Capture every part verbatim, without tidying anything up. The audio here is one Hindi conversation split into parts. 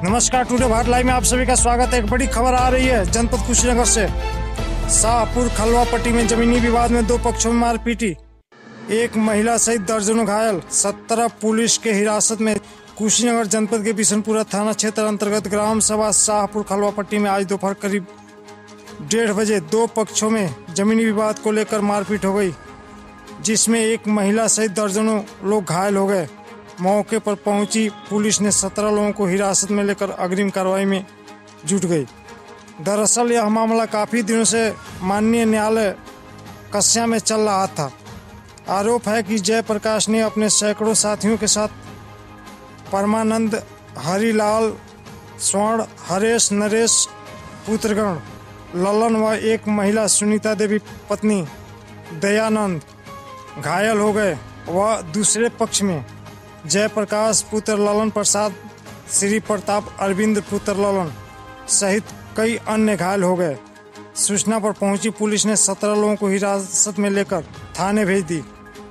नमस्कार, टुडे भारत लाइव में आप सभी का स्वागत है। एक बड़ी खबर आ रही है जनपद कुशीनगर से। शाहपुर खलवा पट्टी में जमीनी विवाद में दो पक्षों में मारपीटी, एक महिला सहित दर्जनों घायल, सत्रह पुलिस के हिरासत में। कुशीनगर जनपद के बिशनपुरा थाना क्षेत्र अंतर्गत ग्राम सभा शाहपुर खलवा पट्टी में आज दोपहर करीब डेढ़ बजे दो पक्षों में जमीनी विवाद को लेकर मारपीट हो गई, जिसमें एक महिला सहित दर्जनों लोग घायल हो गए। मौके पर पहुंची पुलिस ने सत्रह लोगों को हिरासत में लेकर अग्रिम कार्रवाई में जुट गई। दरअसल यह मामला काफ़ी दिनों से माननीय न्यायालय कस्या में चल रहा था। आरोप है कि जयप्रकाश ने अपने सैकड़ों साथियों के साथ परमानंद, हरिलाल, स्वर्ण, हरेश, नरेश, पुत्रगण, ललन व एक महिला सुनीता देवी पत्नी दयानंद घायल हो गए व दूसरे पक्ष में जयप्रकाश पुत्र ललन प्रसाद, श्री प्रताप अरविंद पुत्र ललन सहित कई अन्य घायल हो गए। सूचना पर पहुंची पुलिस ने सत्रह लोगों को हिरासत में लेकर थाने भेज दी।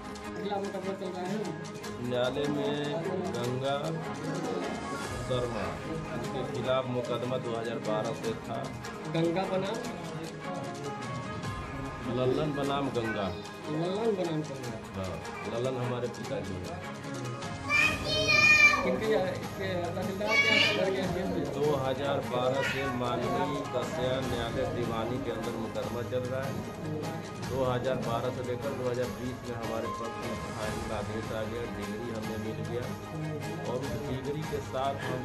न्यायालय में गंगा शर्मा के खिलाफ मुकदमा दो हज़ार बारह से था। गंगा बनाम ललन बनाम गंगा। ललन बनाम गंगा। हाँ, ललन हमारे पिताजी हैं। किनके तहसीलदार के दो हज़ार बारह से माननीय कस्या न्यायालय दीवानी के अंदर मुकदमा चल रहा है। दो हज़ार बारह से लेकर दो हज़ार बीस में हमारे पक्ष में फाइनल आदेश आ गया, डिग्री हमें मिल गया और उस डिग्री के साथ हम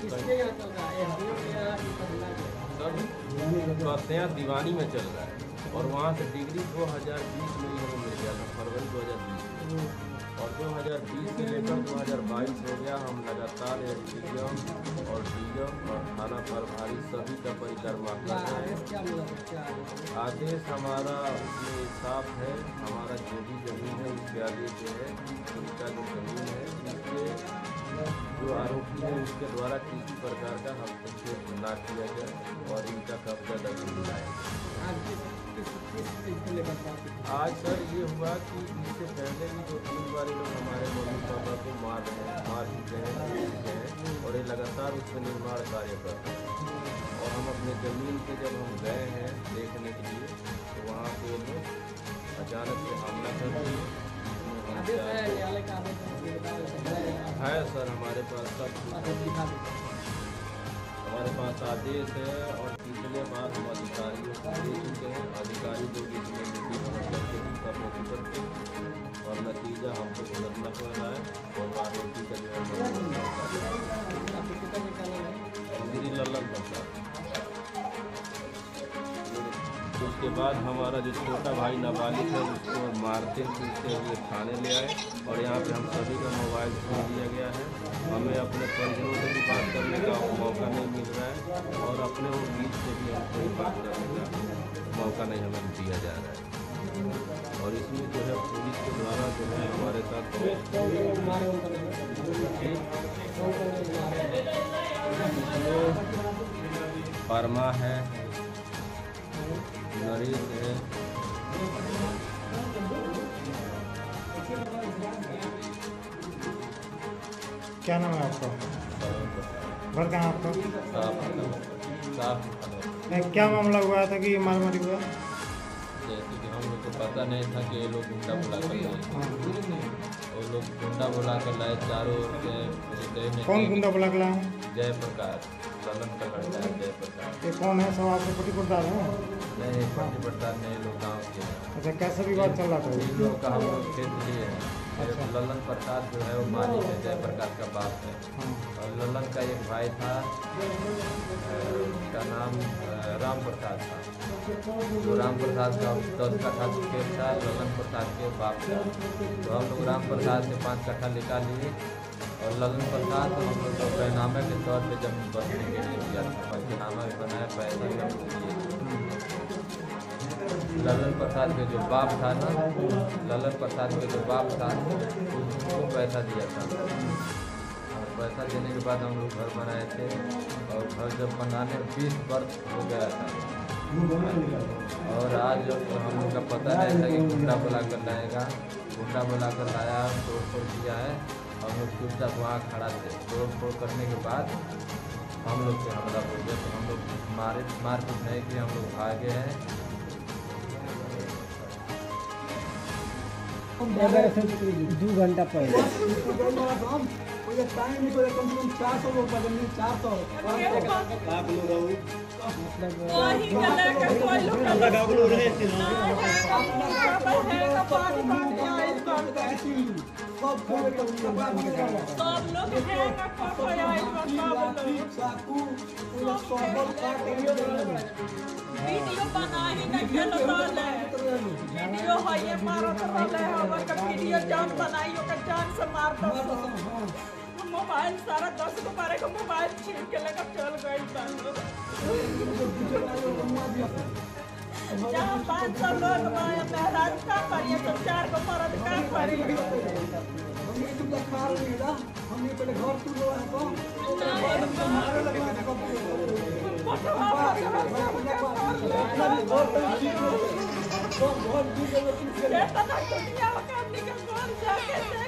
सब कस्या दीवानी में चल रहा है और वहाँ से डिग्री दो हज़ार बीस में ही हमें मिल गया था, फरवरी दो हज़ार बीस में। और दो हज़ार बीस से लेकर दो हज़ार बाईस हो गया। हम लगातार एसडीएम और डीएम और थाना प्रभारी सभी का परिक्रमा कर रहे हैं। आदेश हमारा उसमें साफ है। हमारा जो भी जमीन है उसके आगे जो है उनका जो जमीन है उसके जो आरोपी है उसके द्वारा किसी प्रकार का हस्तक्षेप न किया जाए और इनका कब्जा दखल दिलाए। आज सर ये हुआ कि इससे पहले भी दो तीन बार लोग हमारे मम्मी पापा को मार रहे हैं मार चुके हैं और ये लगातार उस पर निर्माण कार्य कर रहे हैं। और हम अपने ज़मीन पे जब हम गए हैं देखने के लिए तो वहाँ पे लोग अचानक से हमला कर दिए है। सर हमारे पास सब हमारे पास आदेश है और पिछले बार हम अधिकारियों को दे चुके हैं। अधिकारी लोग इसमें करते और नतीजा हमको भुगतना पड़ रहा है और आरोपी का जो है ललन प्रसाद। उसके बाद हमारा जो छोटा भाई नाबालिग है उसको मारते पीटते हुए थाने ले आए और यहाँ पे हम सभी का मोबाइल छीन लिया गया है। हमें अपने परिजनों से भी बात करने का मौका नहीं मिल रहा है और अपने वो बीच से भी हमको भी बात करने का मौका नहीं हमें दिया जा रहा है। और इसमें जो है पुलिस के द्वारा जो है हमारे साथ परमा है, नरेश है, क्या नाम है आपका? घर कहाँ आपका? साफ नहीं, क्या मामला हुआ था कि ये मार मारी हुआ? जैसे कि हम लोग को पता नहीं था कि ये लोग गुंडा बुला कर लाए। वो लोग गुंडा बुला कर लाए चारों ओर से। कौन गुंडा बुला कर लाए? जयप्रकाश, ललन का लड़का है जयप्रकाश। ये कौन है? सब आपको पट्टी पड़दार है? नहीं, पट्टी पड़ताल नहीं, लोग गाँव के हैं। अच्छा, कैसा विवाद चल रहा था? इन लोग का हम लोग खेत लिए हैं। अच्छा। ललन प्रसाद जो है वो मालिक है, जयप्रकाश का बाप है। और ललन का एक भाई था, उसका नाम राम प्रसाद था। जो राम प्रसाद का दस कट्ठा खेत था, ललन प्रसाद के बाप का। तो हम लोग राम प्रसाद से पाँच कट्ठा निकाल लिए और ललन प्रसाद हम लोग को पैनामे के तौर पे जमीन बसने के लिए दिया था। पैनामा भी बनाया, पैसे भी हम दिए। ललन प्रसाद के जो बाप था ना, ललन प्रसाद के जो बाप था उसको पैसा दिया था और पैसा देने के बाद हम लोग घर बनाए थे और घर जब बनाने बीस वर्ष हो गया था और आज तो हम लोग का पता नहीं था कि गुंडा बुला कर लाएगा। गुंडा बुला कर लाया, तोड़ फोड़ किया है। हम लोग चुपचाप वहाँ खड़ा थे। तोड़ फोड़ करने के बाद हम लोग से हमला हो गया, तो हम लोग मारे मार पीट नहीं किए, हम लोग भागे हैं। दो घंटा पहले वीडियो बना ही नहीं खेलो रहले वीडियो है ये मारत रहले हमर का वीडियो जान बनाई ओकर जान से मार दो मोबाइल सारा दस को बारह को मोबाइल छीन के लेकर चल गई जहाँ पाँच सौ लोग माया मेहराज का करिए तो चार को मरद का करिए दुनिया का